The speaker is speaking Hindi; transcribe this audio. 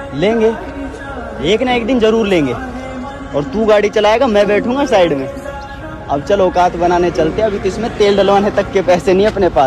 लेंगे, एक ना एक दिन जरूर लेंगे। और तू गाड़ी चलाएगा, मैं बैठूंगा साइड में। अब चल औकात बनाने चलते हैं, अभी तो इसमें तेल डलवाने तक के पैसे नहीं अपने पास।